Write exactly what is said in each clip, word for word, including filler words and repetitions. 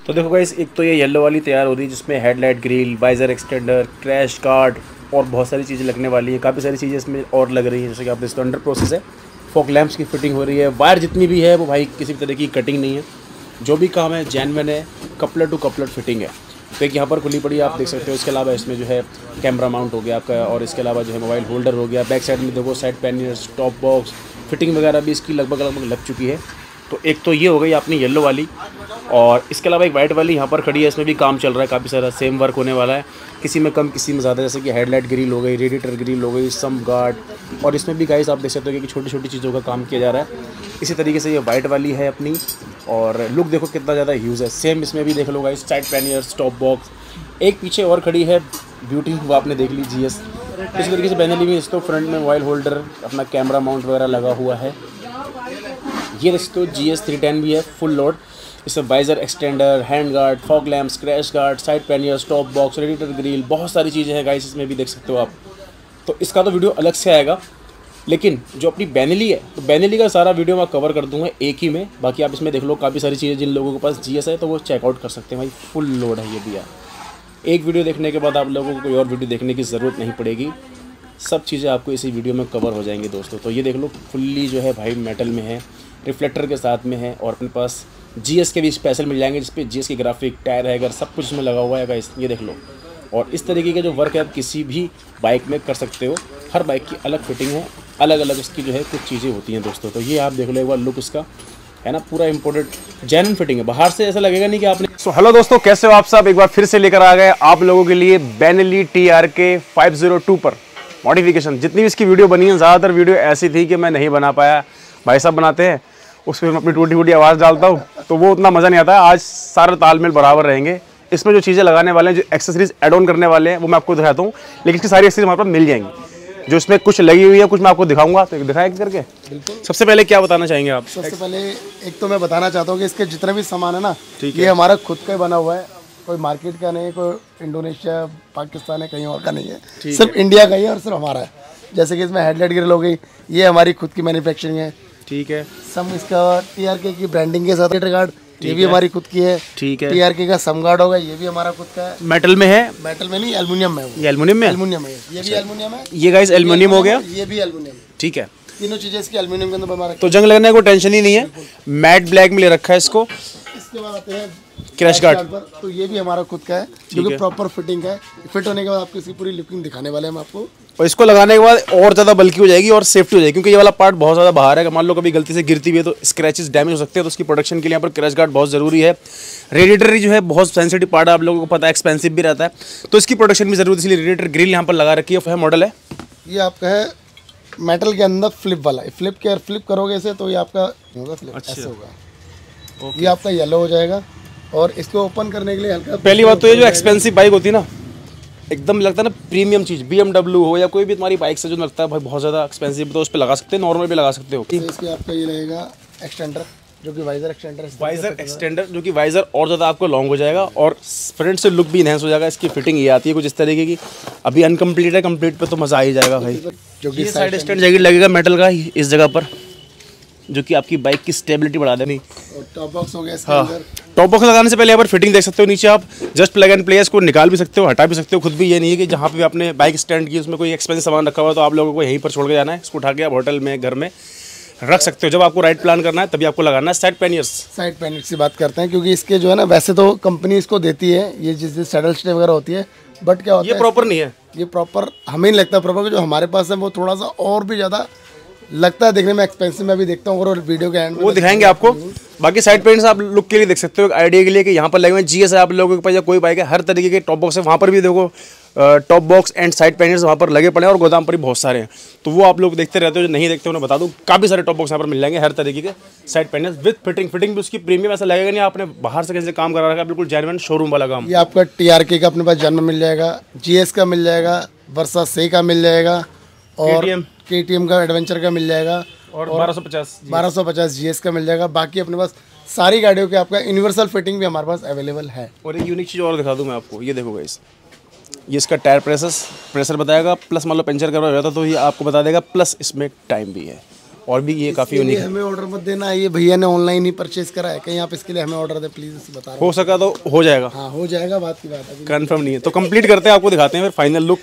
तो देखो गाइस, एक तो ये येलो वाली तैयार हो रही है जिसमें headlight grill, visor extender, crash guard और बहुत सारी चीज़ें लगने वाली हैं। काफ़ी सारी चीज़ें इसमें और लग रही हैं, जैसे कि आप इसको अंडर प्रोसेस है। फॉग लैंप्स की फिटिंग हो रही है। वायर जितनी भी है वो भाई किसी भी तरह की कटिंग नहीं है, जो भी काम है जेन्युइन है, कपलर टू कपलर फिटिंग है। तो एक यहाँ पर खुली पड़ी आप देख सकते हो। इसके अलावा इसमें जो है कैमरा माउंट हो गया आपका, और इसके अलावा जो है मोबाइल होल्डर हो गया। बैक साइड में देखो side panniers, top box, fitting वगैरह भी इसकी लगभग लगभग लग चुकी है। तो एक तो ये हो गई अपनी येलो वाली, और इसके अलावा एक वाइट वाली यहाँ पर खड़ी है। इसमें भी काम चल रहा है, काफ़ी सारा सेम वर्क होने वाला है, किसी में कम किसी में ज़्यादा। जैसे कि हेडलाइट ग्रिल हो गई, रेडिएटर ग्रिल हो गई, सम गार्ड, और इसमें भी गाइस आप देख सकते हो कि छोटी छोटी चीज़ों का काम किया जा रहा है। इसी तरीके से ये वाइट वाली है अपनी, और लुक देखो कितना ज़्यादा ह्यूज है। सेम इसमें भी देख लो guys, side panniers, top box. एक पीछे और खड़ी है ब्यूटी, वो आपने देख ली, जी एस। इसी तरीके से बेनली में इसको फ्रंट में मोबाइल होल्डर, अपना कैमरा माउंट वगैरह लगा हुआ है। ये दोस्तों जी एस थ्री टेन भी है फुल लोड। इसमें visor extender, hand guard, fog lamps, crash guard, side panniers, top box, radiator grill, बहुत सारी चीज़ें हैं गाइस, इसमें भी देख सकते हो आप। तो इसका तो वीडियो अलग से आएगा, लेकिन जो अपनी बेनली है, तो बेनली का सारा वीडियो मैं कवर कर दूंगा एक ही में। बाकी आप इसमें देख लो काफ़ी सारी चीज़ें, जिन लोगों के पास जी एस है तो वो चेकआउट कर सकते हैं भाई, फुल लोड है ये भी यार। एक वीडियो देखने के बाद आप लोगों को कोई और वीडियो देखने की ज़रूरत नहीं पड़ेगी, सब चीज़ें आपको इसी वीडियो में कवर हो जाएंगी दोस्तों। तो ये देख लो फुल्ली जो है भाई मेटल में है, रिफ्लेक्टर के साथ में है, और अपने पास जीएस के भी स्पेशल मिल जाएंगे, जिस पे जीएस की ग्राफिक, टायर हैगर, सब कुछ इसमें लगा हुआ है गाइस, ये देख लो। और इस तरीके के जो वर्क है आप किसी भी बाइक में कर सकते हो। हर बाइक की अलग फिटिंग है, अलग अलग उसकी जो है कुछ चीज़ें होती हैं दोस्तों। तो ये आप देख लो एक बार लुक इसका, है ना, पूरा इंपोर्टेड जेन्युइन फिटिंग है, बाहर से ऐसा लगेगा नहीं कि आपने। सो हेलो दोस्तों, कैसे हो आप सब? एक बार फिर से लेकर आ गए आप लोगों के लिए Benelli T R K five zero two पर मॉडिफिकेशन। जितनी भी इसकी वीडियो बनी है, ज़्यादातर वीडियो ऐसी थी कि मैं नहीं बना पाया, भाई साहब बनाते हैं, उस पर मैं अपनी टूटी फूटी आवाज़ डालता हूँ, तो वो उतना मज़ा नहीं आता है। आज सारे तालमेल बराबर रहेंगे। इसमें जो चीज़ें लगाने वाले हैं, जो एक्सेसरीज एड ऑन करने वाले हैं, वो मैं आपको दिखाता हूँ, लेकिन इसकी सारी एक्सेसरीज हमारे पास मिल जाएंगी। जो इसमें कुछ लगी हुई है, कुछ मैं आपको दिखाऊंगा, तो दिखाएं करके। बिल्कुल। सबसे पहले क्या बताना चाहेंगे आप? सबसे पहले एक तो मैं बताना चाहता हूँ कि इसके जितने भी सामान है ना, ये हमारा खुद का बना हुआ है, कोई मार्केट का नहीं है, कोई इंडोनेशिया, पाकिस्तान है, कहीं और का नहीं है, सिर्फ इंडिया का ही है और सिर्फ हमारा है। जैसे कि इसमें हेडलाइट ग्रिल हो गई, ये हमारी खुद की मैन्युफैक्चरिंग है। ठीक है। सम इसका टीआरके की ब्रांडिंग के साथ गार्ड, ये भी हमारी खुद की है। ठीक है। टीआरके का सम गार्ड होगा, ये भी हमारा खुद का है। मेटल में है? मेटल में नहीं, एल्युमिनियम में। ये एल्युमिनियम में? एल्युमिनियम में, ये भी एल्युमिनियम है। ये गाइस एल्युमिनियम हो गया, ये भी एल्युमिनियम। ठीक है। तीनों चीजें इसकी एल्युमिनियम के अंदर बना रखी, तो जंग लगने को टेंशन ही नहीं है। मैट ब्लैक में ले रखा है इसको। इसके बाद आते हैं क्रैश गार्ड पर, तो ये भी हमारा खुद का है, जो कि प्रॉपर फिटिंग है। फिट होने के बाद आपको इसकी पूरी लुकिंग दिखाने वाले हैं हम आपको, और इसको लगाने के बाद और ज़्यादा बल्कि हो जाएगी और सेफ्टी हो जाएगी, क्योंकि ये वाला पार्ट बहुत ज़्यादा बाहर है। मान लो कभी गलती से गिरती भी है तो स्क्रैचेस डैमेज हो सकते हैं, तो उसकी प्रोटेक्शन के लिए यहाँ पर क्रैश गार्ड बहुत ज़रूरी है। रेडिएटर जो है बहुत सेंसिटिव पार्ट है, आप लोगों को पता है, एक्सपेंसिव भी रहता है, तो इसकी प्रोटेक्शन भी ज़रूरी है, इसलिए रेडिएटर ग्रिल यहाँ पर लगा रखी है। मॉडल है ये आपका है मेटल के अंदर फ्लिप वाला, फ्लिप के फ्लिप करोगे इसे तो ये आपका होगा फ्लिप, ऐसे होगा। ये आपका येलो हो जाएगा, और इसको ओपन करने के लिए हल्का, पहली बात तो ये जो एक्सपेंसिव बाइक होती है ना, एकदम लगता है ना प्रीमियम चीज़, बी एम डब्ल्यू हो या कोई भी तुम्हारी बाइक से जो लगता है भाई बहुत ज़्यादा एक्सपेंसिव, तो उस पर लगा सकते हैं, नॉर्मल भी लगा सकते हो। तो इसके आपका ये रहेगा एक्सटेंडर, जो कि वाइजर एक्सटेंडर है। वाइजर एक्सटेंडर जो कि वाइजर और ज़्यादा आपको लॉन्ग हो जाएगा, और फ्रंट से लुक भी इनहेंस हो जाएगा। इसकी फिटिंग ये आती है कुछ इस तरीके की। अभी अनकम्प्लीट है, कंप्लीट पे तो मज़ा आ ही जाएगा भाई। जो कि साइड स्टैंड जैकेट लगेगा मेटल का इस जगह पर, जो कि आपकी बाइक की स्टेबिलिटी बढ़ा देनी। टॉप बॉक्स हो गया इसके हाँ, अंदर। टॉप बॉक्स लगाने से पहले यहाँ पर फिटिंग देख सकते हो। नीचे आप जस्ट प्लग एंड प्ले इसको निकाल भी सकते हो, हटा भी सकते हो खुद भी। ये नहीं है कि जहाँ पे आपने बाइक स्टैंड की उसमें कोई एक्सपेंसिव सामान रखा हुआ है तो आप लोगों को यहीं पर छोड़ के जाना है, इसको उठा के आप होटल में, घर में रख सकते हो। जब आपको राइड प्लान करना है तभी आपको लगाना है। साइड पैनियर्स, साइड पैनियर्स की बात करते हैं, क्योंकि इसके जो है ना, वैसे तो कंपनी इसको देती है ये जिस सैडल स्टे वगैरह होती है, बट क्या होता है ये प्रॉपर नहीं है, ये प्रॉपर हमें नहीं लगता प्रॉपर। जो हमारे पास है वो थोड़ा सा और भी ज़्यादा लगता है देखने में एक्सपेंसिव। मैं भी देखता हूँ और वीडियो के एंड वो दिखाएंगे आपको। बाकी साइड पैंट्स आप लुक के लिए देख सकते हो, आइडिया के लिए कि यहाँ पर लगे हुए जीएस है आप लोगों के पास, या कोई बाइक है, हर तरीके के टॉप बॉक्स है। वहाँ पर भी देखो top box and side pants वहाँ पर लगे पड़े हैं, और गोदाम पर भी बहुत सारे हैं, तो वो आप लोग देखते रहते हो। जो नहीं देखते उन्हें बता दूँ, काफ़ी सारे टॉप बॉक्स यहाँ पर मिल जाएंगे, हर तरीके के side pants with fitting. Fitting भी उसकी प्रीमियम, ऐसा लगेगा नहीं आपने बाहर से कैसे काम करा रखा है, बिल्कुल जेन्युइन शोरूम वाला काम। ये आपका टीआरके का अपने पास जन्म मिल जाएगा, जीएस का मिल जाएगा, वर्सा से का मिल जाएगा, और केटीएम का एडवेंचर का मिल जाएगा, और बारह सौ पचास बारह सौ पचास जीएस का मिल जाएगा। बाकी अपने पास सारी गाड़ियों के आपका यूनिवर्सल फिटिंग भी हमारे पास अवेलेबल है। और एक यूनिक चीज़ और दिखा दूँ मैं आपको, ये देखो गाइस, ये इसका टायर प्रेशर प्रेशर बताएगा, प्लस मान लो पंचर करवा रहता तो ये आपको बता देगा, प्लस इसमें टाइम भी है। और भी ये काफ़ी यूनिक है। हमें ऑर्डर मत देना, ये भैया ने ऑनलाइन ही परचेज करा है, कहीं आप इसके लिए हमें ऑर्डर दे प्लीज़, बता रहे हो सका तो हो जाएगा। हाँ हो जाएगा, बात की बात है, कंफर्म नहीं है तो कंप्लीट करते हैं, आपको दिखाते हैं फिर फाइनल लुक।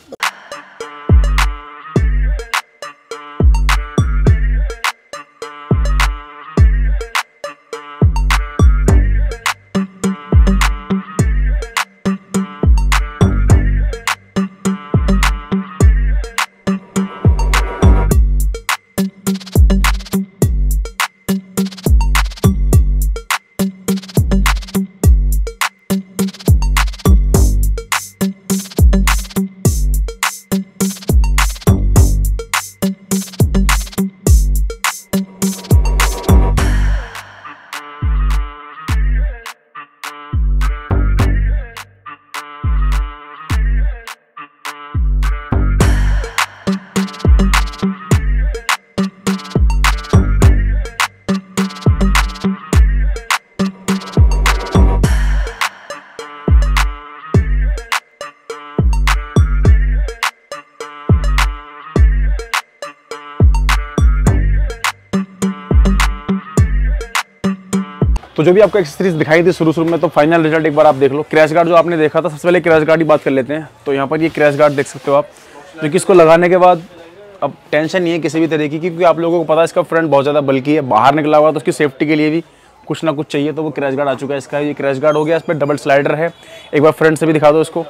तो जो भी आपको एक्सेसरीज दिखाई थी शुरू शुरू में, तो फाइनल रिजल्ट एक बार आप देख लो। क्रैश गार्ड जो आपने देखा था, सबसे पहले क्रैश गार्ड की बात कर लेते हैं। तो यहाँ पर ये क्रैश गार्ड देख सकते हो आप, जो कि इसको लगाने के बाद अब टेंशन नहीं है किसी भी तरीके की, क्योंकि आप लोगों को पता है इसका फ्रंट बहुत ज़्यादा बल्कि है, बाहर निकला हुआ तो उसकी सेफ्टी के लिए भी कुछ ना कुछ चाहिए, तो वो क्रैश गार्ड आ चुका है इसका। ये क्रैश गार्ड हो गया, इस पर डबल स्लाइडर है, एक बार फ्रंट से भी दिखा दो इसको।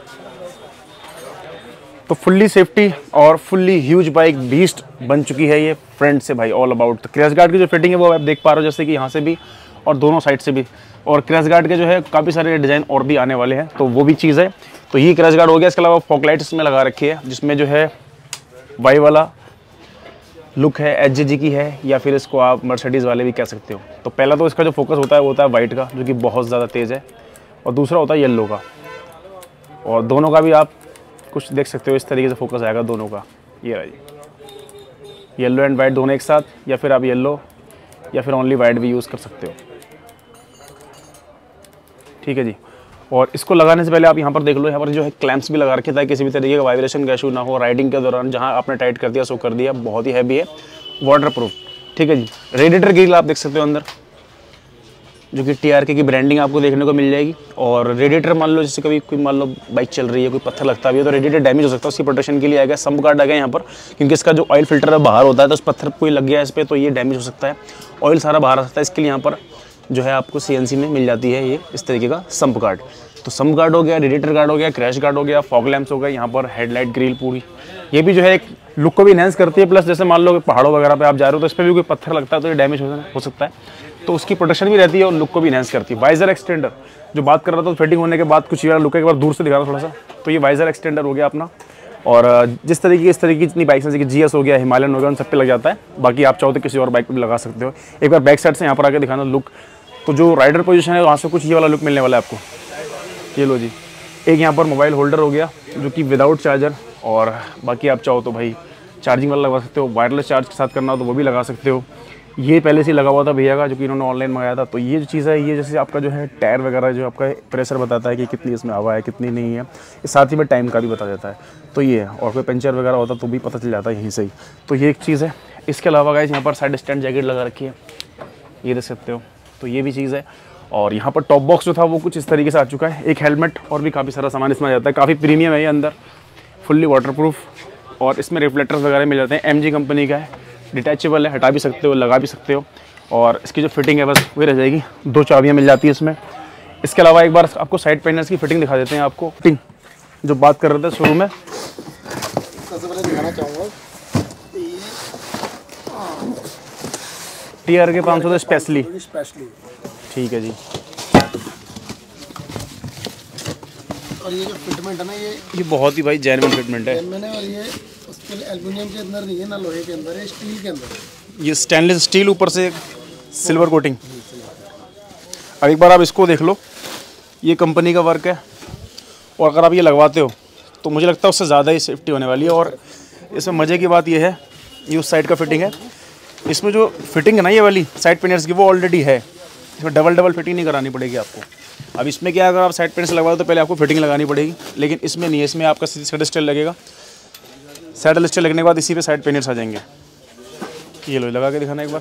तो फुल्ली सेफ्टी और फुल्ली ह्यूज बाइक बीस्ट बन चुकी है ये फ्रंट से भाई, ऑल अबाउट। तो क्रैश गार्ड की जो फिटिंग है वो आप देख पा रहे हो, जैसे कि यहाँ से भी और दोनों साइड से भी। और क्रैश गार्ड के जो है काफ़ी सारे डिज़ाइन और भी आने वाले हैं, तो वो भी चीज़ है। तो ये क्रैश गार्ड हो गया। इसके अलावा फॉग लाइट इसमें लगा रखी है, जिसमें जो है वाई वाला लुक है, एच जे जी की है, या फिर इसको आप मर्सिडीज़ वाले भी कह सकते हो। तो पहला तो इसका जो फोकस होता है वो होता है वाइट का, जो कि बहुत ज़्यादा तेज़ है, और दूसरा होता है येलो का। और दोनों का भी आप कुछ देख सकते हो, इस तरीके से फोकस आएगा दोनों का। ये रहा जी, येलो एंड वाइट दोनों एक साथ, या फिर आप येलो या फिर ओनली वाइट भी यूज़ कर सकते हो। ठीक है जी। और इसको लगाने से पहले आप यहाँ पर देख लो, यहाँ पर जो है क्लैंप्स भी लगा रखे ताकि किसी भी तरीके का वाइब्रेशन का इशू ना हो राइडिंग के दौरान। जहाँ आपने टाइट कर दिया सो कर दिया, बहुत ही हैवी है, वाटर प्रूफ। ठीक है जी। रेडिएटर ग्रिल आप देख सकते हो अंदर, जो कि टी आर के की ब्रांडिंग आपको देखने को मिल जाएगी। और रेडिएटर मान लो जैसे कभी कोई मान लो बाइक चल रही है, कोई पत्थर लगता भी है तो रेडिएटर डैमेज हो सकता है, उसकी प्रोटेक्शन के लिए आएगा सम्प गार्ड आ गया यहाँ पर, क्योंकि इसका जो ऑयल फिल्टर है बाहर होता है, तो उस पत्थर कोई लग गया इस पर तो ये डैमेज हो सकता है, ऑयल सारा बाहर आ सकता है। इसके लिए यहाँ पर जो है आपको सी एन सी में मिल जाती है ये इस तरीके का सम्प गार्ड। तो सम्प गार्ड हो गया, रेडिएटर गार्ड हो गया, क्रैश गार्ड हो गया, फॉग लैंप्स हो गए, यहाँ पर हेडलाइट ग्रिल पूरी, ये भी जो है एक लुक को भी इनहेंस करती है। प्लस जैसे मान लो पहाड़ों वगैरह पे आप जा रहे हो तो इस पर भी कोई पत्थर लगता है तो ये डैमेज हो सकता है, तो उसकी प्रोटेक्शन भी रहती है और लुक को भी इनहेंस करती है। वाइजर एक्सटेंडर जो बात कर रहा था, तो फिटिंग होने के बाद कुछ ये लुक है, एक बार दूर से दिखा रहा थोड़ा सा। तो ये वाइजर एक्सटेंडर हो गया अपना, और जिस तरीके की इस तरीके की जितनी बाइक्स जैसे कि जी एस हो गया, हिमालयन हो गया, उन सब पे लग जाता है। बाकी आप चाहो तो किसी और बाइक पर भी लगा सकते हो। एक बार बैक साइड से यहाँ पर आके दिखाना लुक। तो जो राइडर पोजीशन है वहाँ से कुछ ये वाला लुक मिलने वाला है आपको। ये लो जी, एक यहाँ पर मोबाइल होल्डर हो गया जो कि विदाउट चार्जर, और बाकी आप चाहो तो भाई चार्जिंग वाला लगा सकते हो, वायरलेस चार्ज के साथ करना हो तो वो भी लगा सकते हो। ये पहले से लगा हुआ था भैया का, जो कि इन्होंने ऑनलाइन मंगाया था। तो ये जो चीज़ है, ये जैसे आपका जो है टायर वगैरह जो आपका प्रेशर बताता है कि कितनी इसमें हवा है कितनी नहीं है, इस साथ ही में टाइम का भी बता देता है। तो ये है, और कोई पंचर वगैरह होता तो भी पता चल जाता है यहीं से ही। तो ये एक चीज़ है। इसके अलावा गाइस यहाँ पर साइड स्टैंड जैकेट लगा रखी है, ये देख सकते हो, तो ये भी चीज़ है। और यहाँ पर टॉप बॉक्स जो था वो कुछ इस तरीके से आ चुका है, एक हेलमेट और भी काफ़ी सारा सामान इसमें आ जाता है। काफ़ी प्रीमियम है ये अंदर, फुल्ली वाटरप्रूफ, और इसमें रिफ्लेक्टर्स वगैरह मिल जाते हैं। एम जी कंपनी का है, डिटैचेबल है, हटा भी सकते हो, लगा भी सकते हो। और इसकी जो फिटिंग है बस वही रह जाएगी, दो चाबियाँ मिल जाती है इसमें। इसके अलावा एक बार आपको साइड पैनल्स की फिटिंग दिखा देते हैं आपको। फिटिंग जो बात कर रहे थे शुरू में, सबसे पहले दिखाना चाहूँगा टी आर के पाँच सौ स्पेशली स्पेशली ठीक है जी। और ये जो फिटमेंट है ना, ये ये बहुत ही भाई जेन्युइन फिटमेंट है। मैंने और ये उसके एल्युमिनियम के अंदर नहीं है ना, लोहे के अंदर है, स्टील के अंदर। ये स्टेनलेस स्टील, ऊपर से सिल्वर कोटिंग। अब एक बार आप इसको देख लो, ये कंपनी का वर्क है, और अगर आप ये लगवाते हो तो मुझे लगता है उससे ज़्यादा ही सेफ्टी होने वाली है। और इसमें मज़े की बात ये है, ये उस साइड का फिटिंग है, इसमें जो फिटिंग है ना ये वाली साइड पैनल्स की वो ऑलरेडी है, इसमें डबल डबल फिटिंग नहीं करानी पड़ेगी आपको। अब इसमें क्या है, अगर आप साइड पैनल्स लगवाओ तो पहले आपको फिटिंग लगानी पड़ेगी, लेकिन इसमें नहीं है, इसमें आपका सैडल स्टेल लगेगा। सैडल स्टेल लगने के बाद इसी पे साइड पैनल्स आ जाएंगे। ये लो लगा के दिखाना एक बार।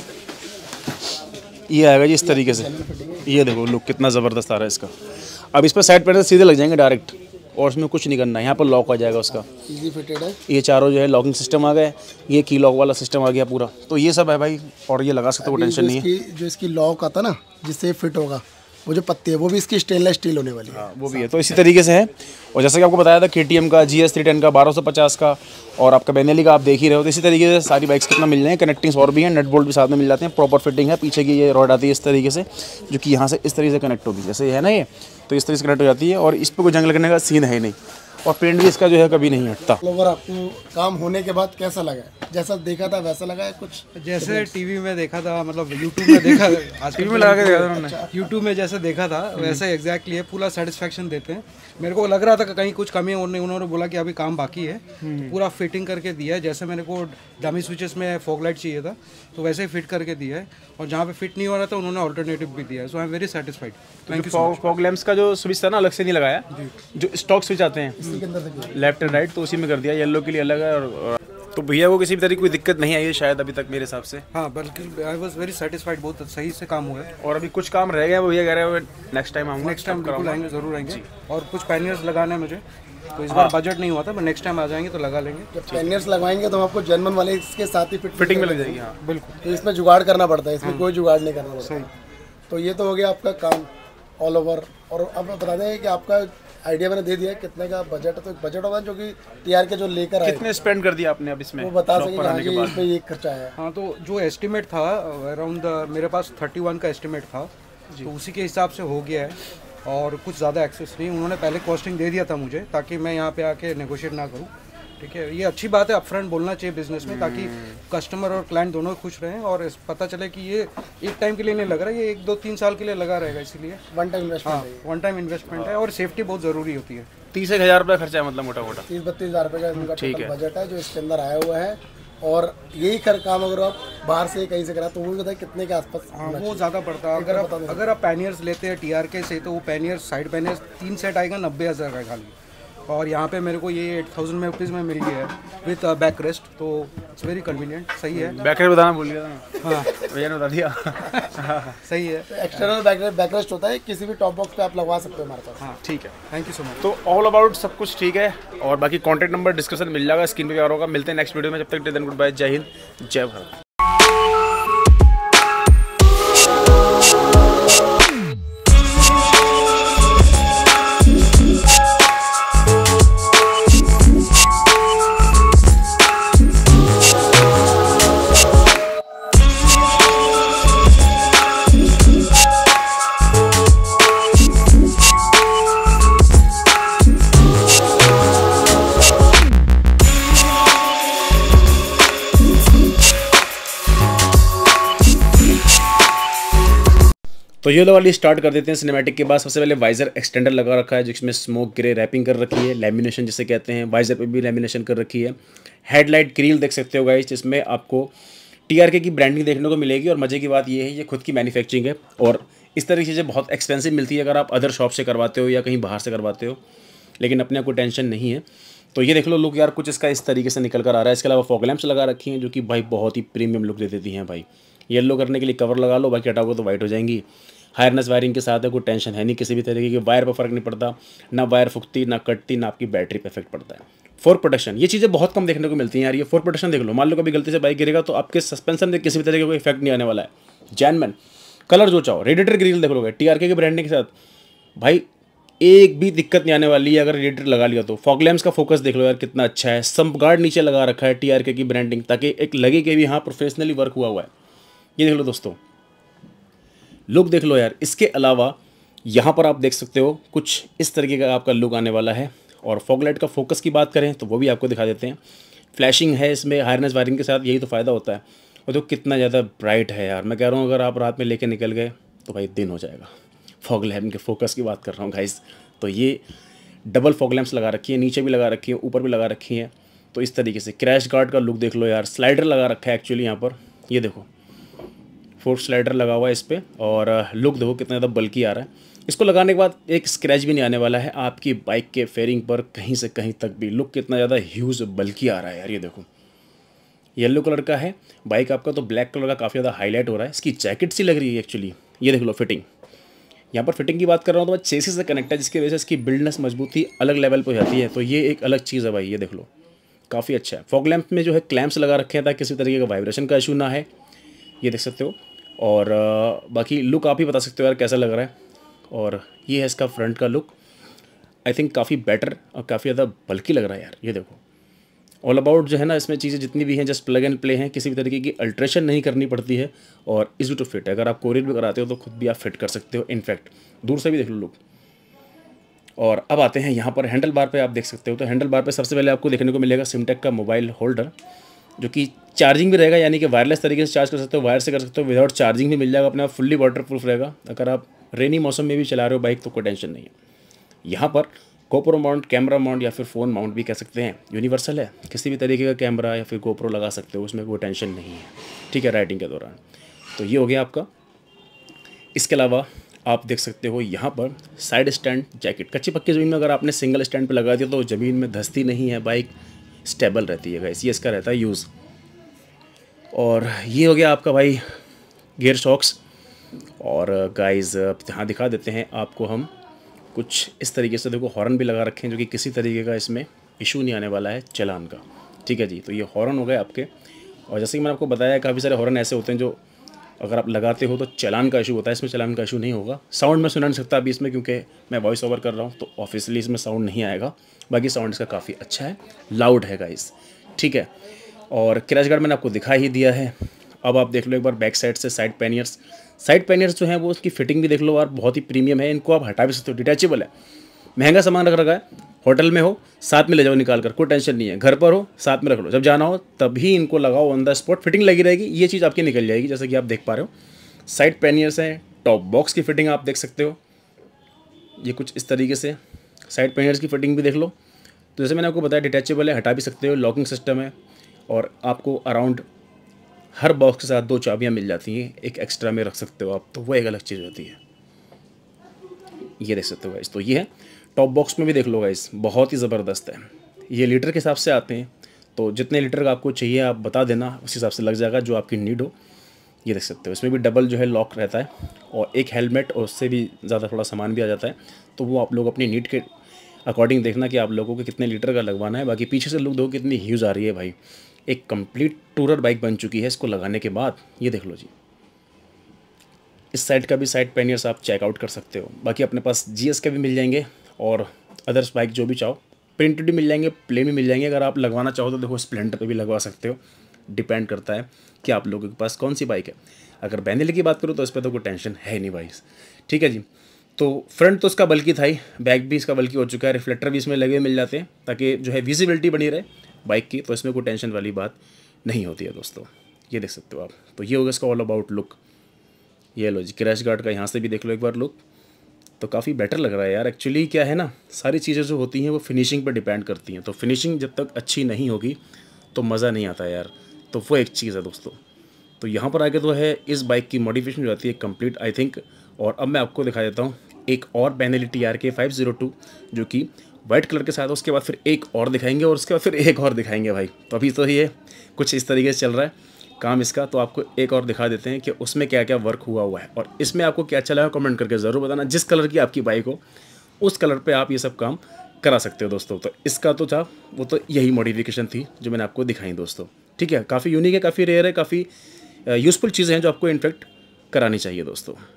ये आएगा जी इस तरीके से, ये देखो लुक कितना ज़बरदस्त आ रहा है इसका। अब इस पर साइड पैनल सीधे लग जाएंगे डायरेक्ट, और उसमें कुछ नहीं करना है। यहाँ पर लॉक आ जाएगा उसका, इजी फिटेड है। ये चारों जो है लॉकिंग सिस्टम आ गए, ये की लॉक वाला सिस्टम आ गया पूरा। तो ये सब है भाई, और ये लगा सकते हो, टेंशन नहीं है। जो इसकी लॉक आता ना जिससे फिट होगा, वो जो पत्ती है वो भी इसकी स्टेनलेस स्टील होने वाली है। हाँ वो भी है। तो इसी तरीके से है। और जैसा कि आपको बताया था के टी एम का, जी एस थ्री टेन का, बारह सौ पचास का, और आपका बेनेली का आप देख ही रहे हो। तो इसी तरीके से सारी बाइक्स कितना मिल जाएंगे। कनेक्टिंग्स और भी हैं, नट बोल्ट भी साथ में मिल जाते हैं। प्रॉपर फिटिंग है। पीछे की ये रॉड आती है इस तरीके से, जो कि यहाँ से इस तरीके से कनेक्ट होगी, जैसे ये है ना, ये तो इस तरीके से कनेक्ट हो जाती है। और इस पर कोई जंग लगने का सीन है ही नहीं, और पेंट भी इसका जो है कभी नहीं हटता। ओवर आपको काम होने के बाद कैसा लगा? जैसा देखा था वैसा लगा है कुछ? जैसे टीवी में देखा था, मतलब यूट्यूब में देखा, आज टीवी में लगा के देखा था उन्होंने, यूट्यूब में जैसे देखा था वैसे एग्जैक्टली है। पूरा सेटिस्फेक्शन देते हैं। मेरे को लग रहा था कि कहीं कुछ कमी है, उन्होंने बोला कि अभी काम बाकी है, तो पूरा फिटिंग करके दिया है। जैसे मेरे को डमी स्विचेस में फॉग लाइट चाहिए था, तो वैसे ही फिट करके दिया है। और जहाँ पे फिट नहीं हो रहा था उन्होंने ऑल्टरनेटिव भी दिया है। So I am very satisfied. Thank you. Fog lamps का जो स्विच था ना, अलग से नहीं लगाया, जो स्टॉक स्विच आते हैं लेफ्ट एंड राइट, तो उसी में कर दिया। येलो के लिए अलग है। और तो भैया को किसी भी तरह की कोई दिक्कत नहीं आई है शायद अभी तक मेरे हिसाब से। हाँ, बल्कि आई वाज वेरी सेटिस्फाइड, बहुत सही से काम हुआ है। और अभी कुछ काम रह गया, वो भैया कह रहे हैं नेक्स्ट टाइम आऊँगा। नेक्स्ट टाइम बिल्कुल आएंगे, जरूर आएंगे। और कुछ पैनियर्स लगाना है मुझे, तो इस बार बजट नहीं हुआ था, पर नेक्स्ट टाइम आ जाएंगे तो लगा लेंगे। जब पैनियर्स लगवाएंगे तो हम आपको जर्मन वाले इसके साथ ही फिट फिटिंग में लग जाएगी। हाँ बिल्कुल। तो इसमें जुगाड़ करना पड़ता है, इसमें कोई जुगाड़ नहीं करना पड़ता। तो ये तो हो गया आपका काम ऑल ओवर। और अब बता दें कि आपका आइडिया मैंने दे दिया कितने का बजट है। तो बजट होगा जो कि टीआर के जो लेकर आए, कितने स्पेंड कर दिया आपने अब इसमें, वो बता सकें कि इस पे ये खर्चा है। हाँ, तो जो एस्टिमेट था अराउंड मेरे पास थर्टी वन का एस्टिमेट था, तो उसी के हिसाब से हो गया है। और कुछ ज़्यादा एक्सेस नहीं, उन्होंने पहले कॉस्टिंग दे दिया था मुझे, ताकि मैं यहाँ पे आके नेगोशिएट ना करूँ। ठीक है, ये अच्छी बात है, अपफ्रंट बोलना चाहिए बिजनेस में, ताकि कस्टमर और क्लाइंट दोनों खुश रहें। और पता चले कि ये एक टाइम के लिए नहीं लग रहा है, ये एक दो तीन साल के लिए लगा रहेगा। इसीलिए वन टाइम इन्वेस्टमेंट हाँ, वन टाइम इन्वेस्टमेंट है। और सेफ्टी बहुत ज़रूरी होती है। तीस एक हज़ार रुपये खर्चा है, मतलब मोटा मोटा तीस बत्तीस हज़ार रुपये का इनका टोटल बजट है जो इसके अंदर आया हुआ है। और यही कर काम अगर आप बाहर से कहीं से करा तो वो बताए कितने के आसपास? हाँ, वो ज़्यादा पड़ता है। अगर आप अगर आप पैनियर्स लेते हैं टीआर के से, तो वो पैनियर्स साइड पैनियर्स तीन सेट आएगा नब्बे हज़ार का खाली। और यहाँ पे मेरे को ये एट थाउजेंड में रुपीज़ में मिल गया है विथ बैक रेस्ट, तो इट्स वेरी कन्वीनियंट। सही है। बैक रेस्ट बताना भूल गया था। हाँ भैया ने बता दिया। सही है। तो एक्सटर्नल बैक बैक रेस्ट होता है, किसी भी टॉप बॉक्स पे आप लगवा सकते हो हमारे पास। हाँ ठीक है, थैंक यू सो मच। तो ऑल अबाउट सब कुछ ठीक है। और बाकी कॉन्टैक्ट नंबर डिस्क्रिप्शन मिल जाएगा, स्क्रीन पे क्या होगा। मिलते हैं नेक्स्ट वीडियो में, जब तक गुड बाय, जय हिंद, जय भारत। तो ये लोग वाली स्टार्ट कर देते हैं सिनेमैटिक के बाद। सबसे पहले वाइजर एक्सटेंडर लगा रखा है, जिसमें स्मोक ग्रे रैपिंग कर रखी है, लैमिनेशन जिसे कहते हैं। वाइजर पे भी लैमिनेशन कर रखी है। हेडलाइट ग्रिल देख सकते हो गाइस, जिसमें आपको टीआरके की ब्रांडिंग देखने को मिलेगी। और मज़े की बात ये है, ये खुद की मैन्युफैक्चरिंग है। और इस तरह की चीज़ें बहुत एक्सपेंसिव मिलती है अगर आप अदर शॉप से करवाते हो या कहीं बाहर से करवाते हो, लेकिन अपने आपको टेंशन नहीं है। तो ये देख लो लुक यार, कुछ इसका इस तरीके से निकल कर आ रहा है। इसके अलावा फॉग लैंप्स लगा रखी हैं, जो कि भाई बहुत ही प्रीमियम लुक दे देती हैं भाई। येलो करने के लिए कवर लगा लो, बाकी हटाओगे तो वाइट हो जाएंगी। हायरनेस वायरिंग के साथ है, कोई टेंशन है नहीं किसी भी तरीके की। वायर पर फर्क नहीं पड़ता, ना वायर फुकती, ना कटती, ना आपकी बैटरी पे इफेक्ट पड़ता है। फोर प्रोटेक्शन, ये चीज़ें बहुत कम देखने को मिलती हैं यार। ये फोर प्रोटेक्शन देख लो, मान लो कभी गलती से बाइक गिरेगा तो आपके सस्पेंशन में किसी भी तरीके का कोई इफेक्ट नहीं आने वाला है। जैनमैन कलर जो चाहो, रेडिएटर ग्रिल देख लोगे टीआरके के ब्रांडिंग के साथ, भाई एक भी दिक्कत नहीं आने वाली है अगर रेडिएटर लगा लिया तो। फॉग लैंप्स का फोकस देख लो यार कितना अच्छा है। सम्प गार्ड नीचे लगा रखा है टीआरके की ब्रांडिंग, ताकि एक लगे कि भी हाँ प्रोफेशनली वर्क हुआ हुआ है। ये देख लो दोस्तों, लुक देख लो यार। इसके अलावा यहाँ पर आप देख सकते हो कुछ इस तरीके का आपका लुक आने वाला है। और फॉग लाइट का फोकस की बात करें तो वो भी आपको दिखा देते हैं। फ्लैशिंग है इसमें हायरनेस वायरिंग के साथ, यही तो फ़ायदा होता है। और तो कितना ज़्यादा ब्राइट है यार, मैं कह रहा हूँ अगर आप रात में लेके निकल गए तो भाई दिन हो जाएगा। फॉग लैम्प के फोकस की बात कर रहा हूँ गाइस। तो ये डबल फॉग लैम्प्स लगा रखी है, नीचे भी लगा रखी है, ऊपर भी लगा रखी है। तो इस तरीके से क्रैश गार्ड का लुक देख लो यार। स्लाइडर लगा रखा है एक्चुअली यहाँ पर, ये देखो फोर्थ स्लाइडर लगा हुआ है इस पर। और लुक देखो कितना ज़्यादा बल्कि आ रहा है। इसको लगाने के बाद एक स्क्रैच भी नहीं आने वाला है आपकी बाइक के फेयरिंग पर कहीं से कहीं तक भी। लुक कितना ज़्यादा ह्यूज बल्कि आ रहा है यार, ये देखो। येलो कलर का है बाइक आपका, तो ब्लैक कलर का काफ़ी ज़्यादा हाईलाइट हो रहा है। इसकी जैकेट सी लग रही है एक्चुअली, ये देख लो फिटिंग। यहाँ पर फिटिंग की बात कर रहा हूँ तो चेसिस से कनेक्ट है, जिसकी वजह से इसकी बिल्डनेस मजबूती अलग लेवल पर हो जाती है। तो ये एक अलग चीज़ है भाई, ये देख लो काफ़ी अच्छा है। फॉग लैंप में जो है क्लैम्प्स लगा रखे हैं ताकि किसी तरीके का वाइब्रेशन का इशू ना है, ये देख सकते हो। और आ, बाकी लुक आप ही बता सकते हो यार कैसा लग रहा है। और ये है इसका फ्रंट का लुक, आई थिंक काफ़ी बेटर और काफ़ी ज़्यादा बल्कि लग रहा है यार। ये देखो ऑल अबाउट जो है ना, इसमें चीज़ें जितनी भी हैं जस्ट प्लग एंड प्ले हैं, किसी भी तरीके की अल्ट्रेशन नहीं करनी पड़ती है और इजी टू फिट है। अगर आप कोरियर भी कराते हो तो खुद भी आप फिट कर सकते हो, इनफैक्ट दूर से भी देख लो लुक। और अब आते हैं यहाँ पर हैंडल बार पे, आप देख सकते हो। तो हैंडल बार पे सबसे पहले आपको देखने को मिलेगा सिमटेक का मोबाइल होल्डर, जो कि चार्जिंग भी रहेगा, यानी कि वायरलेस तरीके से चार्ज कर सकते हो, वायर से कर सकते हो, विदाउट चार्जिंग भी मिल जाएगा अपना, फुल्ली वाटर प्रूफ रहेगा। अगर आप रेनी मौसम में भी चला रहे हो बाइक तो कोई टेंशन नहीं है। यहाँ पर गोप्रो माउंट, कैमरा माउंट या फिर फ़ोन माउंट भी कह सकते हैं, यूनिवर्सल है, किसी भी तरीके का कैमरा या फिर गोप्रो लगा सकते हो, उसमें कोई टेंशन नहीं है, ठीक है, राइडिंग के दौरान। तो ये हो गया आपका। इसके अलावा आप देख सकते हो यहाँ पर साइड स्टैंड जैकेट। कच्ची पक्की ज़मीन में अगर आपने सिंगल स्टैंड पे लगा दिया तो ज़मीन में धंसती नहीं है, बाइक स्टेबल रहती है गाइस, ये इसका रहता है यूज़। और ये हो गया आपका भाई गियर शॉक्स। और गाइस यहाँ दिखा देते हैं आपको हम कुछ इस तरीके से, देखो हॉर्न भी लगा रखे हैं, जो कि किसी तरीके का इसमें इशू नहीं आने वाला है चालान का, ठीक है जी। तो ये हॉर्न हो गए आपके। और जैसे कि मैंने आपको बताया काफ़ी सारे हॉर्न ऐसे होते हैं जो अगर आप लगाते हो तो चालान का इशू होता है, इसमें चालान का इशू नहीं होगा। साउंड में सुना नहीं सकता अभी इसमें, क्योंकि मैं वॉइस ओवर कर रहा हूँ, तो ऑफिशियली इसमें साउंड नहीं आएगा। बाकी साउंड इसका काफ़ी अच्छा है, लाउड है गाइस, ठीक है। और क्रैश गार्ड मैंने आपको दिखा ही दिया है। अब आप देख लो एक बार बैक साइड से साइड पैनियर्स। साइड पैनियर्स जो हैं वो उसकी फिटिंग भी देख लो यार, बहुत ही प्रीमियम है। इनको आप हटा भी सकते हो, डिटैचेबल है, महंगा सामान रख रखा है। होटल में हो साथ में ले जाओ निकाल कर, कोई टेंशन नहीं है। घर पर हो साथ में रख लो, जब जाना हो तभी इनको लगाओ, ऑन द स्पॉट फिटिंग लगी रहेगी, ये चीज़ आपकी निकल जाएगी, जैसे कि आप देख पा रहे हो। साइड पैनियर्स हैं, टॉप बॉक्स की फिटिंग आप देख सकते हो, ये कुछ इस तरीके से। साइड पैनियर्स की फिटिंग भी देख लो। तो जैसे मैंने आपको बताया डिटैचेबल है, हटा भी सकते हो, लॉकिंग सिस्टम है। और आपको अराउंड हर बॉक्स के साथ दो चाबियाँ मिल जाती हैं, एक एक्स्ट्रा में रख सकते हो आप, तो वो एक अलग चीज़ होती है। ये देख सकते हो गाइस, तो ये है। टॉप बॉक्स में भी देख लो गाइस, बहुत ही ज़बरदस्त है। ये लीटर के हिसाब से आते हैं, तो जितने लीटर का आपको चाहिए आप बता देना, उस हिसाब से लग जाएगा जो आपकी नीड हो। ये देख सकते हो, इसमें भी डबल जो है लॉक रहता है, और एक हेलमेट और उससे भी ज़्यादा थोड़ा सामान भी आ जाता है। तो वो आप लोग अपनी नीड के अकॉर्डिंग देखना कि आप लोगों को कितने लीटर का लगवाना है। बाकी पीछे से लुक दो कितनी ह्यूज आ रही है भाई, एक कंप्लीट टूरर बाइक बन चुकी है इसको लगाने के बाद। ये देख लो जी, इस साइड का भी साइड पैनियर्स आप चेकआउट कर सकते हो। बाकी अपने पास जीएस के भी मिल जाएंगे और अदर्स बाइक जो भी चाहो, प्रिंटेड भी मिल जाएंगे, प्लेन भी मिल जाएंगे। अगर आप लगवाना चाहो तो देखो स्प्लेंडर पे भी लगवा सकते हो, डिपेंड करता है कि आप लोगों के पास कौन सी बाइक है। अगर बैनली की बात करूँ तो इस पर तो कोई टेंशन है नहीं भाई, ठीक है जी। तो फ्रंट तो इसका बल्कि था ही, बैक भी इसका बल्कि हो चुका है, रिफ्लेक्टर भी इसमें लगे मिल जाते हैं ताकि जो है विजिबिलिटी बनी रहे बाइक की, तो इसमें कोई टेंशन वाली बात नहीं होती है दोस्तों। ये देख सकते हो आप। तो ये होगा इसका ऑल अबाउट लुक। ये लो जी, क्रैश गार्ड का यहाँ से भी देख लो एक बार लुक, तो काफ़ी बेटर लग रहा है यार। एक्चुअली क्या है ना, सारी चीज़ें जो होती हैं वो फिनिशिंग पर डिपेंड करती हैं, तो फिनिशिंग जब तक अच्छी नहीं होगी तो मज़ा नहीं आता यार। तो वो एक चीज़ है दोस्तों। तो यहाँ पर आगे तो है इस बाइक की मॉडिफिकेशन हो जाती है कंप्लीट आई थिंक। और अब मैं आपको दिखा देता हूँ एक और Benelli T R K five zero two, जो कि वाइट कलर के साथ, उसके बाद फिर एक और दिखाएंगे और उसके बाद फिर एक और दिखाएंगे भाई। तो अभी तो ये कुछ इस तरीके से चल रहा है काम इसका, तो आपको एक और दिखा देते हैं कि उसमें क्या क्या वर्क हुआ हुआ है। और इसमें आपको क्या अच्छा लगा कमेंट करके ज़रूर बताना। जिस कलर की आपकी बाइक हो उस कलर पे आप ये सब काम करा सकते हो दोस्तों। तो इसका तो था, वो तो यही मॉडिफिकेशन थी जो मैंने आपको दिखाई दोस्तों, ठीक है। काफ़ी यूनिक है, काफ़ी रेयर है, काफ़ी यूज़फुल चीज़ें हैं जो आपको इनफैक्ट करानी चाहिए दोस्तों।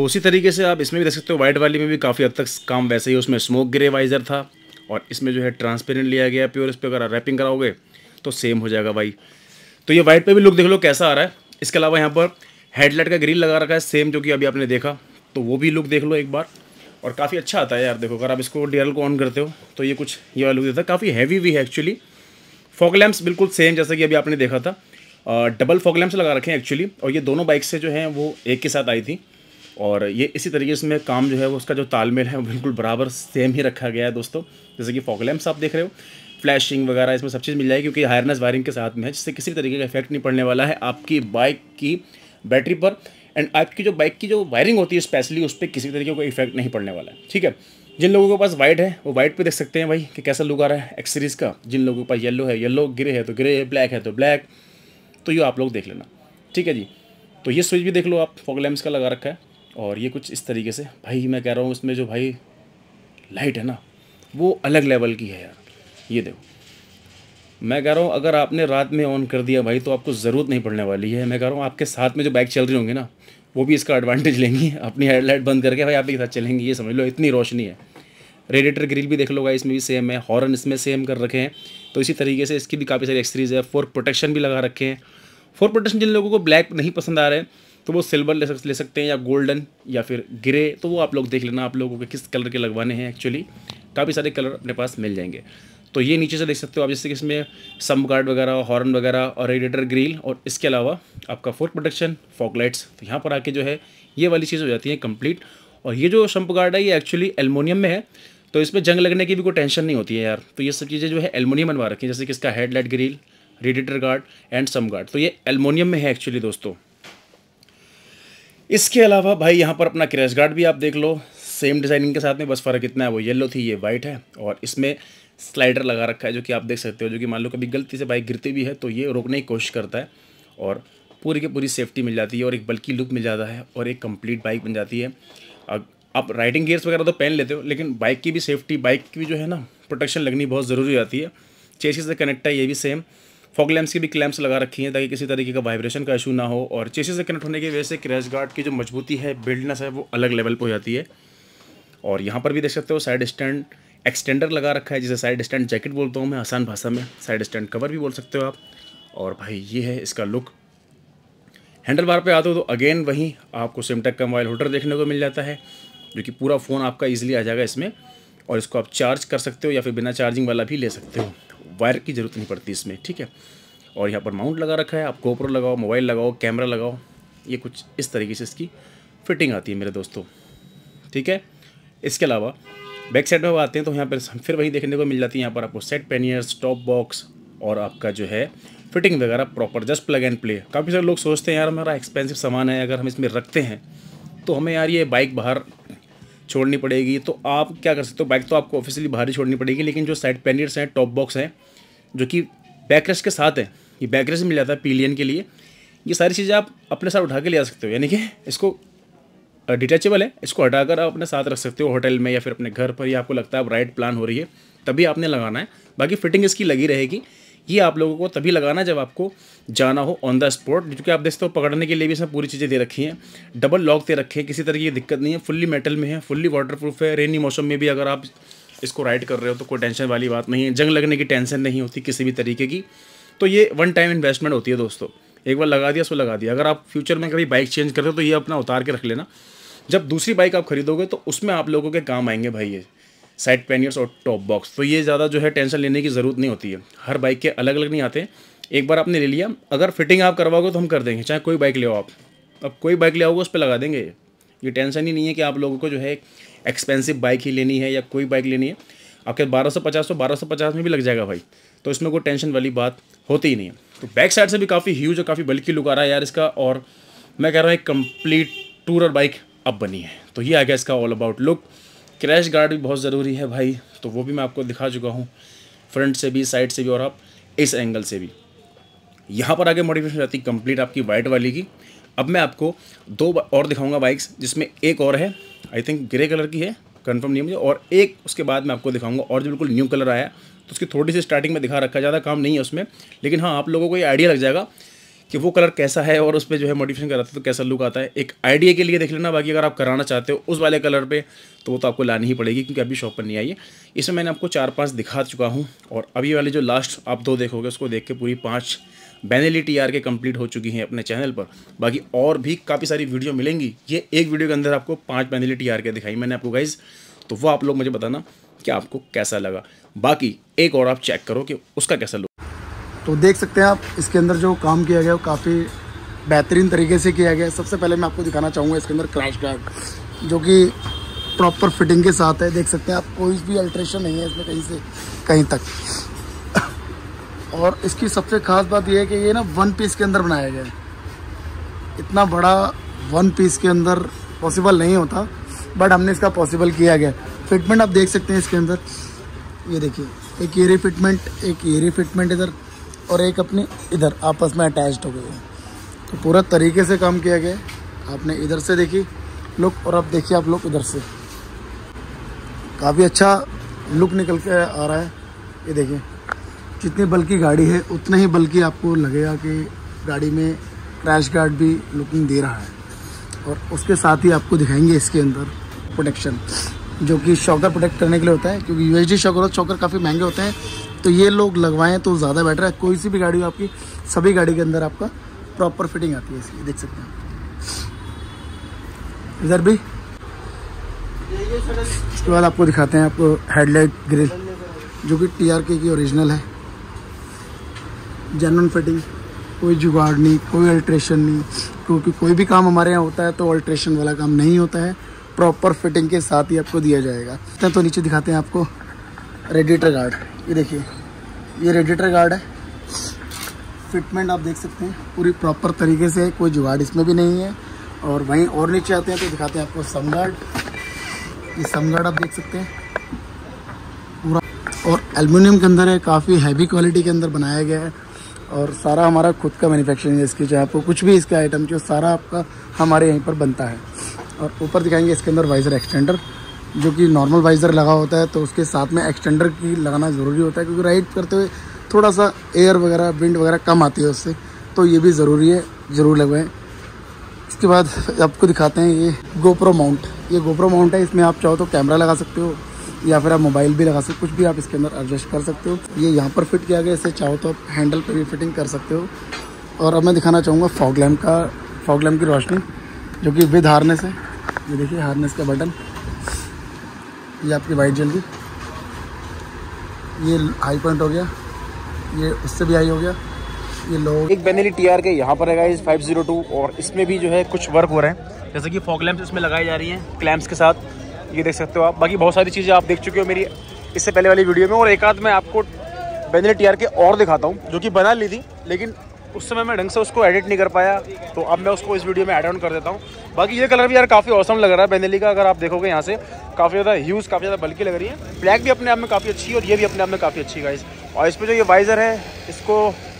उसी तरीके से आप इसमें भी देख सकते हो, वाइट वाली में भी काफ़ी हद तक काम वैसे ही, उसमें स्मोक ग्रे वाइजर था और इसमें जो है ट्रांसपेरेंट लिया गया प्योर। इस पर अगर रैपिंग कराओगे तो सेम हो जाएगा भाई। तो ये वाइट पे भी लुक देख लो कैसा आ रहा है। इसके अलावा यहाँ पर हेडलाइट का ग्रिल लगा रखा है सेम, जो कि अभी आपने देखा, तो वो भी लुक देख लो एक बार, और काफ़ी अच्छा आता है यार। देखो अगर आप इसको डीआरएल को ऑन करते हो तो ये कुछ ये वाला लुक देता है, काफ़ी हैवी भी है एक्चुअली। फॉग लैम्प्स बिल्कुल सेम जैसा कि अभी आपने देखा था, डबल फॉग लैम्प्स लगा रखे हैं एक्चुअली, और ये दोनों बाइक से जो हैं वो एक के साथ आई थी, और ये इसी तरीके से में काम जो है वो उसका जो तालमेल है वो बिल्कुल बराबर सेम ही रखा गया है दोस्तों। जैसे कि फॉग लैम्प्स आप देख रहे हो, फ्लैशिंग वगैरह इसमें सब चीज़ मिल जाएगी, क्योंकि हायरनेस वायरिंग के साथ में है, जिससे किसी भी तरीके का इफेक्ट नहीं पड़ने वाला है आपकी बाइक की बैटरी पर। एंड आपकी जो बाइक की जो वायरिंग होती है स्पेशली, उस पर किसी तरीके का इफेक्ट नहीं पड़ने वाला है, ठीक है। जिन लोगों के पास वाइट है वो वाइट पे देख सकते हैं भाई कि कैसा लुक आ रहा है एक्स सीरीज़ का। जिन लोगों के पास येलो है येलो, ग्रे है तो ग्रे, ब्लैक है तो ब्लैक, तो ये आप लोग देख लेना, ठीक है जी। तो ये स्विच भी देख लो आप, फॉग लैम्प्स का लगा रखा है, और ये कुछ इस तरीके से भाई मैं कह रहा हूँ इसमें जो भाई लाइट है ना वो अलग लेवल की है यार। ये देखो, मैं कह रहा हूँ अगर आपने रात में ऑन कर दिया भाई तो आपको ज़रूरत नहीं पड़ने वाली है। मैं कह रहा हूँ आपके साथ में जो बाइक चल रही होंगी ना वो भी इसका एडवांटेज लेंगी, अपनी हेडलाइट बंद करके भाई आप के साथ चलेंगी, ये समझ लो इतनी रोशनी है। रेडिएटर ग्रिल भी देख लो गाइस, इसमें भी सेम है, हॉर्न इसमें सेम कर रखे हैं, तो इसी तरीके से इसकी भी काफ़ी सारी एक्सेसरीज है। फोर्क प्रोटेक्शन भी लगा रखे हैं। फोर्क प्रोटेक्शन जिन लोगों को ब्लैक नहीं पसंद आ रहे हैं तो वो सिल्वर ले सकते ले सकते हैं, या गोल्डन या फिर ग्रे, तो वो आप लोग देख लेना आप लोगों को किस कलर के लगवाने हैं। एक्चुअली काफ़ी सारे कलर अपने पास मिल जाएंगे। तो ये नीचे से देख सकते हो आप, जैसे कि इसमें सम गार्ड वगैरह, हॉर्न वगैरह और रेडिएटर ग्रिल, और इसके अलावा आपका फोर्क प्रोटेक्शन, फॉग लाइट्स। तो यहाँ पर आके जो है ये वाली चीज़ हो जाती है कंप्लीट। और ये जो शंप गार्ड है ये एक्चुअली एल्युमिनियम में है, तो इसमें जंग लगने की भी कोई टेंशन नहीं होती है यार। तो ये सब चीज़ें जो है एल्युमिनियम बनवा रखी है, जैसे कि इसका headlight grille, radiator guard and sump guard, तो ये एल्युमिनियम में है एक्चुअली दोस्तों। इसके अलावा भाई यहाँ पर अपना क्रैश गार्ड भी आप देख लो, सेम डिज़ाइनिंग के साथ में, बस फ़र्क इतना है वो येलो थी ये वाइट है, और इसमें स्लाइडर लगा रखा है जो कि आप देख सकते हो, जो कि मान लो कभी गलती से बाइक गिरती भी है तो ये रोकने की कोशिश करता है, और पूरी की पूरी सेफ्टी मिल जाती है, और एक बल्कि लुक मिल जाता है, और एक कंप्लीट बाइक बन जाती है। आप राइडिंग गियर्स वगैरह तो पहन लेते हो, लेकिन बाइक की भी सेफ्टी, बाइक की भी जो है ना प्रोटेक्शन लगनी बहुत ज़रूरी हो जाती है। चेसिस से कनेक्ट है ये भी सेम, फॉग लैम्प्स की भी क्लैम्प्स लगा रखी हैं ताकि किसी तरीके का वाइब्रेशन का इशू ना हो, और चेसिस से कनेक्ट होने की वजह से क्रैश गार्ड की जो मजबूती है, बिल्डनेस है, वो अलग लेवल पर हो जाती है। और यहाँ पर भी देख सकते हो साइड स्टैंड एक्सटेंडर लगा रखा है, जिसे साइड स्टैंड जैकेट बोलता हूँ मैं आसान भाषा में, साइड स्टैंड कवर भी बोल सकते हो आप। और भाई ये है इसका लुक। हैंडल बार पे आते हो तो अगेन वहीं आपको सिमटेक का मोबाइल होल्डर देखने को मिल जाता है, जो कि पूरा फ़ोन आपका ईजिली आ जाएगा इसमें, और इसको आप चार्ज कर सकते हो या फिर बिना चार्जिंग वाला भी ले सकते हो, वायर की ज़रूरत नहीं पड़ती इसमें, ठीक है। और यहाँ पर माउंट लगा रखा है, आप गोप्रो लगाओ, मोबाइल लगाओ, कैमरा लगाओ, ये कुछ इस तरीके से इसकी फिटिंग आती है मेरे दोस्तों, ठीक है। इसके अलावा बैक साइड में आते हैं तो यहाँ पर फिर वही देखने को मिल जाती है, यहाँ पर आपको सेट पैनियर्स, टॉप बॉक्स, और आपका जो है फिटिंग वगैरह proper, just plug and play. काफ़ी सारे लोग सोचते हैं यार हमारा एक्सपेंसिव सामान है, अगर हम इसमें रखते हैं तो हमें यार ये बाइक बाहर छोड़नी पड़ेगी। तो आप क्या कर सकते हो, बाइक तो आपको ऑफिशियली बाहर ही छोड़नी पड़ेगी, लेकिन जो साइड पैनियर्स हैं, टॉप बॉक्स हैं, जो कि बैकरेस्ट के साथ है, ये बैकरेस्ट मिल जाता है पिलियन के लिए, ये सारी चीज़ें आप अपने साथ उठा के ले आ सकते हो। यानी कि इसको डिटैचेबल है, इसको हटाकर आप अपने साथ रख सकते हो होटल में या फिर अपने घर पर, या आपको लगता है अब राइड प्लान हो रही है तभी आपने लगाना है। बाकी फिटिंग इसकी लगी रहेगी, ये आप लोगों को तभी लगाना है जब आपको जाना हो ऑन द स्पॉट, क्योंकि आप देखते हो पकड़ने के लिए भी इसमें पूरी चीज़ें दे रखी हैं, डबल लॉक दे रखे हैं, किसी तरह की दिक्कत नहीं है, फुल्ली मेटल में है, फुल्ली वाटरप्रूफ है। रेनी मौसम में भी अगर आप इसको राइड कर रहे हो तो कोई टेंशन वाली बात नहीं है, जंग लगने की टेंशन नहीं होती किसी भी तरीके की। तो ये वन टाइम इन्वेस्टमेंट होती है दोस्तों, एक बार लगा दिया सो लगा दिया। अगर आप फ्यूचर में कभी बाइक चेंज करते हो तो ये अपना उतार के रख लेना, जब दूसरी बाइक आप खरीदोगे तो उसमें आप लोगों के काम आएंगे भाई ये साइड पैनियर्स और टॉप बॉक्स। तो ये ज़्यादा जो है टेंशन लेने की ज़रूरत नहीं होती है, हर बाइक के अलग अलग नहीं आते। एक बार आपने ले लिया, अगर फिटिंग आप करवाओगे तो हम कर देंगे, चाहे कोई बाइक ले आओ आप, अब कोई बाइक ले आओगे उस पर लगा देंगे। ये टेंशन ही नहीं है कि आप लोगों को जो है एक्सपेंसिव बाइक ही लेनी है या कोई बाइक लेनी है, आपके बारह सौ पचास तो बारह सौ पचास में भी लग जाएगा भाई, तो इसमें कोई टेंशन वाली बात होती ही नहीं है। तो बैक साइड से भी काफ़ी ह्यूज और काफ़ी बल्कि लुक आ रहा है यार इसका, और मैं कह रहा हूँ एक कंप्लीट टूरर बाइक अब बनी है। तो ये आ गया इसका all about look. Crash guard भी बहुत ज़रूरी है भाई, तो वो भी मैं आपको दिखा चुका हूँ, फ्रंट से भी, साइड से भी, और आप इस एंगल से भी। यहाँ पर आगे मॉडिफिकेशन रहती है कंप्लीट आपकी वाइट वाली की। अब मैं आपको दो और दिखाऊंगा बाइक्स, जिसमें एक और है आई थिंक ग्रे कलर की है, कंफर्म नहीं है मुझे, और एक उसके बाद मैं आपको दिखाऊंगा और जो बिल्कुल न्यू कलर आया, तो उसकी थोड़ी सी स्टार्टिंग में दिखा रखा है, ज़्यादा काम नहीं है उसमें, लेकिन हाँ आप लोगों को ये आइडिया लग जाएगा कि वो कलर कैसा है और उस पर जो है मॉडिफिकेशन कराते हैं तो कैसा लुक आता है। एक आइडिया के लिए देख लेना, बाकी अगर आप कराना चाहते हो उस वाले कलर पे तो वो तो आपको लानी ही पड़ेगी क्योंकि अभी शॉप पर नहीं आई है। इसमें मैंने आपको चार पांच दिखा चुका हूँ और अभी वाले जो लास्ट आप दो देखोगे उसको देख के पूरी पाँच Benelli T R K complete हो चुकी हैं अपने चैनल पर। बाकी और भी काफ़ी सारी वीडियो मिलेंगी। ये एक वीडियो के अंदर आपको पाँच बेनेली टी आर के दिखाई मैंने आपको गाइज, तो वो आप लोग मुझे बताना कि आपको कैसा लगा। बाकी एक और आप चेक करो कि उसका कैसा लुक। तो देख सकते हैं आप इसके अंदर जो काम किया गया वो काफ़ी बेहतरीन तरीके से किया गया है। सबसे पहले मैं आपको दिखाना चाहूँगा इसके अंदर क्रैश गार्ड जो कि प्रॉपर फिटिंग के साथ है। देख सकते हैं आप, कोई भी अल्ट्रेशन नहीं है इसमें कहीं से कहीं तक। और इसकी सबसे खास बात यह है कि ये ना वन पीस के अंदर बनाया गया है। इतना बड़ा वन पीस के अंदर पॉसिबल नहीं होता, बट हमने इसका पॉसिबल किया गया। फिटमेंट आप देख सकते हैं इसके अंदर, ये देखिए एक ये फिटमेंट, एक ये फिटमेंट इधर और एक अपनी इधर आपस में अटैच्ड हो गई है। तो पूरा तरीके से काम किया गया है। आपने इधर से देखी लुक और अब देखिए आप लोग इधर से, काफ़ी अच्छा लुक निकल के आ रहा है। ये देखिए जितनी बल्कि गाड़ी है उतना ही बल्कि आपको लगेगा कि गाड़ी में क्रैश गार्ड भी लुकिंग दे रहा है। और उसके साथ ही आपको दिखाएंगे इसके अंदर प्रोटेक्शन जो कि शॉकर प्रोटेक्ट करने के लिए होता है, क्योंकि यूएसडी शॉकर और शॉकर काफ़ी महंगे होते हैं, तो ये लोग लगवाएं तो ज़्यादा बेटर है। कोई सी भी गाड़ी हो आपकी, सभी गाड़ी के अंदर आपका प्रॉपर फिटिंग आती है इसकी, देख सकते हैं। इधर भी इसके बाद आपको दिखाते हैं आपको हेडलाइट ग्रिल जो कि टी आर के की ओरिजिनल है। जेन्युइन फिटिंग, कोई जुगाड़ नहीं, कोई अल्ट्रेशन नहीं, क्योंकि कोई भी काम हमारे यहाँ होता है तो अल्ट्रेशन वाला काम नहीं होता है, प्रॉपर फिटिंग के साथ ही आपको दिया जाएगा। तो नीचे दिखाते हैं आपको रेडिएटर गार्ड। ये देखिए ये रेडिएटर गार्ड है। फिटमेंट आप देख सकते हैं पूरी प्रॉपर तरीके से, कोई जुगाड़ इसमें भी नहीं है। और वहीं और नीचे आते हैं तो दिखाते हैं आपको सम गार्ड। ये सम गार्ड आप देख सकते हैं पूरा, और एल्युमिनियम के अंदर है, काफ़ी हैवी क्वालिटी के अंदर बनाया गया है। और सारा हमारा खुद का मैन्युफैक्चरिंग है इसकी, चाहे आपको कुछ भी इसका आइटम जो सारा आपका हमारे यहीं पर बनता है। और ऊपर दिखाएंगे इसके अंदर वाइज़र एक्सटेंडर, जो कि नॉर्मल वाइज़र लगा होता है तो उसके साथ में एक्सटेंडर की लगाना ज़रूरी होता है, क्योंकि राइड करते हुए थोड़ा सा एयर वगैरह विंड वगैरह कम आती है उससे, तो ये भी ज़रूरी है, ज़रूर लगवाएं। इसके बाद आपको दिखाते हैं ये गोप्रो माउंट। ये गोप्रो माउंट है, इसमें आप चाहो तो कैमरा लगा सकते हो या फिर आप मोबाइल भी लगा सकते हो, कुछ भी आप इसके अंदर एडजस्ट कर सकते हो। ये यहाँ पर फिट किया गया, इसे चाहो तो आप हैंडल पर भी फिटिंग कर सकते हो। और अब मैं दिखाना चाहूँगा फॉग लैम्प का, फॉग लैम्प की रोशनी जो कि विद हार्नेस है। ये देखिए हार्नेस का बटन, ये आपकी वाइट जल गई, ये हाई पॉइंट हो गया, ये उससे भी हाई हो गया, ये लो। एक बेनेली टी आर के यहाँ पर है गाइस फाइव ज़ीरो टू, और इसमें भी जो है कुछ वर्क हो रहे हैं, जैसे कि फॉग लैंप्स इसमें लगाई जा रही हैं क्लैम्प्स के साथ, ये देख सकते हो आप। बाकी बहुत सारी चीज़ें आप देख चुके हो मेरी इससे पहले वाली वीडियो में, और एक आध मैं आपको बेनेली टी आर के और दिखाता हूँ जो कि बना ली थी, लेकिन उस समय मैं ढंग से उसको एडिट नहीं कर पाया, तो अब मैं उसको इस वीडियो में ऐड ऑन कर देता हूँ। बाकी ये कलर भी यार काफ़ी औसम लग रहा है बेनेली का, अगर आप देखोगे यहाँ से काफ़ी ज़्यादा ह्यूज, काफ़ी ज़्यादा बल्कि लग रही है। ब्लैक भी अपने आप में काफ़ी अच्छी है और ये भी अपने आप में काफ़ी अच्छी गाइस। और इस पर जो ये वाइज़र है इसको